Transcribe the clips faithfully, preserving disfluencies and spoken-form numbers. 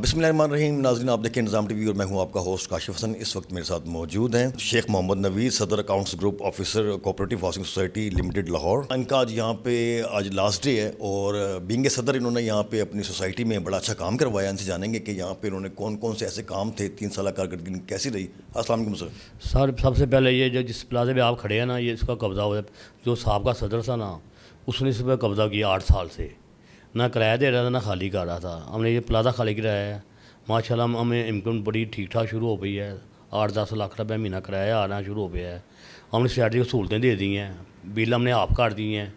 बिस्मिल्लाहिर्रहमानिर्रहीम। नाज़रीन, आप देखें निज़ाम टीवी और मैं हूं आपका होस्ट काशिफ हसन। इस वक्त मेरे साथ मौजूद हैं शेख मोहम्मद नवीद, सदर accounts group officer cooperative housing society limited Lahore. इनका आज यहाँ पे आज लास्ट डे है और बीइंग सदर इन्होंने यहाँ पे अपनी सोसाइटी में बड़ा अच्छा काम करवाया। इनसे जानेंगे कि यहाँ पे इन्होंने कौन कौन से ऐसे काम थे, तीन साल कारकर्दगी कैसी रही। अस्सलाम वालेकुम सर। सर सबसे पहले ये जो जिस प्लाजे पे आप खड़े हैं ना, ये इसका कब्ज़ा हुआ। जो साहब का सदर था ना, उसने इस पर कब्ज़ा किया आठ साल से, ना किराया दे रहा था ना खाली कर रहा था। हमने ये प्लाजा खाली कराया है माशाल्लाह। हमें इनकम बड़ी ठीक ठाक शुरू हो गई है। आठ दस लाख रुपये महीना किराया आना शुरू हो गया है। हमने सोसाइटी को सहूलतें दे दी हैं, बिल हमने आप काट दी हैं।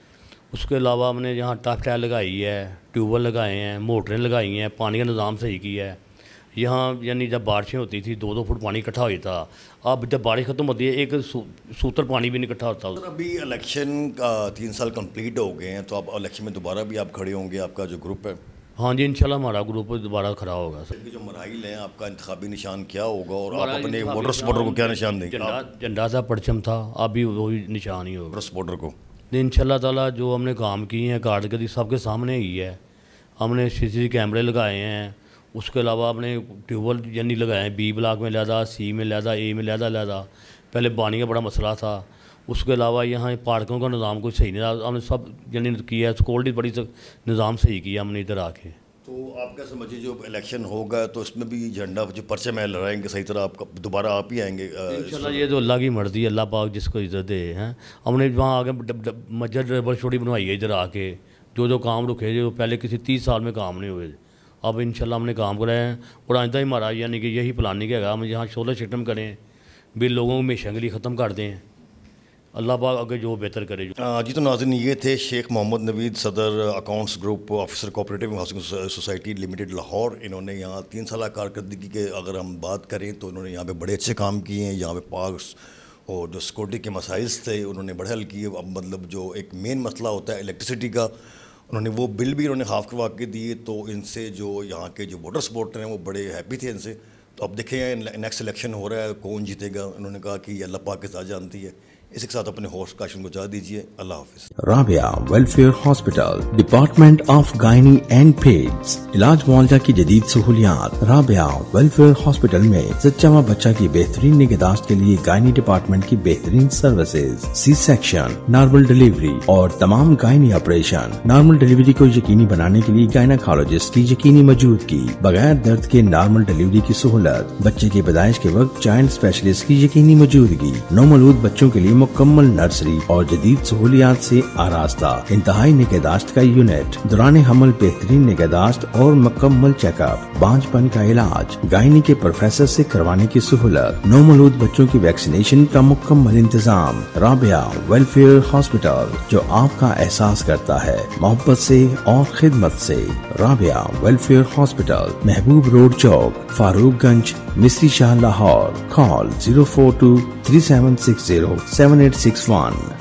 उसके अलावा हमने यहाँ टफ टाइल लगाई है, ट्यूबवेल लगाए हैं, मोटरें लगाई हैं, पानी का निज़ाम सही किया है। यहाँ यानी जब बारिशें होती थी दो दो फुट पानी इकट्ठा हो जाता। अब जब बारिश ख़त्म होती है एक सू, सूतर पानी भी नहीं इकट्ठा होता। सर अभी इलेक्शन का तीन साल कंप्लीट हो गए हैं, तो आप इलेक्शन में दोबारा भी आप खड़े होंगे, आपका जो ग्रुप है? हाँ जी, इंशाल्लाह हमारा ग्रुप दोबारा खड़ा होगा। सर जो मराइल है, आपका इंतखाबी निशान क्या होगा और आप अपने वोटर सपोर्टर को क्या निशान देंगे? झंडा झंडा था, परचम था, अभी वही निशान ही होगा वोटर सपोर्टर को। इंशाल्लाह ताला जो हमने काम किए हैं कारकर्दगी सबके सामने ही है। हमने सी सी कैमरे लगाए हैं, उसके अलावा आपने ट्यूबवेल यानी लगाए हैं, बी ब्लॉक में लिहाजा, सी में लिहाजा, ए में लिहाजा लिहाजा। पहले पानी का बड़ा मसला था। उसके अलावा यहाँ पार्कों का निज़ाम कुछ सही नहीं रहा, हमने सब यानी किया है। सिक्योरिटी बड़ी निज़ाम सही किया हमने इधर आके। तो आप क्या समझिए जो इलेक्शन होगा तो इसमें भी झंडा जो पर्चे में लहराएंगे सही तरह, आपका दोबारा आप ही आएंगे? इंशाल्लाह ये तो अल्लाह की मर्ज़ी है, अल्लाह पाक जिसको इज़्ज़त दे हैं। हमने वहाँ आगे मस्जिद डबल छोटी बनवाई है इधर आके। जो जो काम रुके जो पहले किसी तीस साल में काम नहीं हुए, अब इंशाल्लाह हमने काम कराए हैं। और आइंदा ही हमारा यानी कि यही प्लानिंग है, हम यहाँ सोलर सिस्टम करें, बिल लोगों को हमेशा के लिए ख़त्म कर दें। अल्लाह पाक आगे जो बेहतर करे। जी तो नाज़रीन, ये थे शेख मोहम्मद नवीद, सदर accounts group officer cooperative housing society limited Lahore. इन्होंने यहाँ तीन साल कारकर्दगी के अगर हम बात करें तो इन्होंने यहाँ पे बड़े अच्छे काम किए हैं। यहाँ पे पार्क्स और जो सिक्योरिटी के मसाइल थे उन्होंने बड़े हल किए। अब मतलब जो एक मेन मसला होता है इलेक्ट्रिसिटी का, उन्होंने वो बिल भी उन्होंने हाफ करवा के दिए। तो इनसे जो यहाँ के जो वोटर सपोर्टर हैं वो बड़े हैप्पी थे इनसे। तो अब देखें नेक्स्ट इलेक्शन हो रहा है, कौन जीतेगा। उन्होंने कहा कि अल्लाह पाक के साथ जानती है। इसी के साथ अपने होस्ट काशिम को चाह दीजिए। अल्लाह हाफिज। Rabia welfare hospital, department of gynae and peds, इलाज मुआवजा की जदीद सहूलियात। राबिया वेलफेयर हॉस्पिटल में सच्चा माँ बच्चा की बेहतरीन निगहदाश्त के लिए गायनी डिपार्टमेंट की बेहतरीन services, C section, normal delivery और तमाम गायनी ऑपरेशन। नॉर्मल डिलीवरी को यकीनी बनाने के लिए गायनाकोलॉजिस्ट की यकीनी मौजूदगी, बगैर दर्द के नॉर्मल डिलीवरी की सहूलत, बच्चे की पैदाइश के वक्त चाइल्ड स्पेशलिस्ट की यकीनी मौजूदगी, नौमौलूद बच्चों के लिए मुकम्मल नर्सरी और जदीद सहूलियात से आरास्ता, इंतहाई निगहदाश्त का यूनिट, दौरान हमल बेहतरीन निगहदाश्त और मुकम्मल चेकअप, बांझपन का इलाज, गायनी के प्रोफेसर से करवाने की सहूलत, नौमौलूद बच्चों की वैक्सीनेशन का मुकम्मल इंतजाम। राबिया वेलफेयर हॉस्पिटल, जो आपका एहसास करता है मोहब्बत से और खिदमत से। Rabia welfare hospital, Mehboob road चौक, Farooqganj, Misri Shah, Lahore. Call zero four two three seven six zero seven eight six one.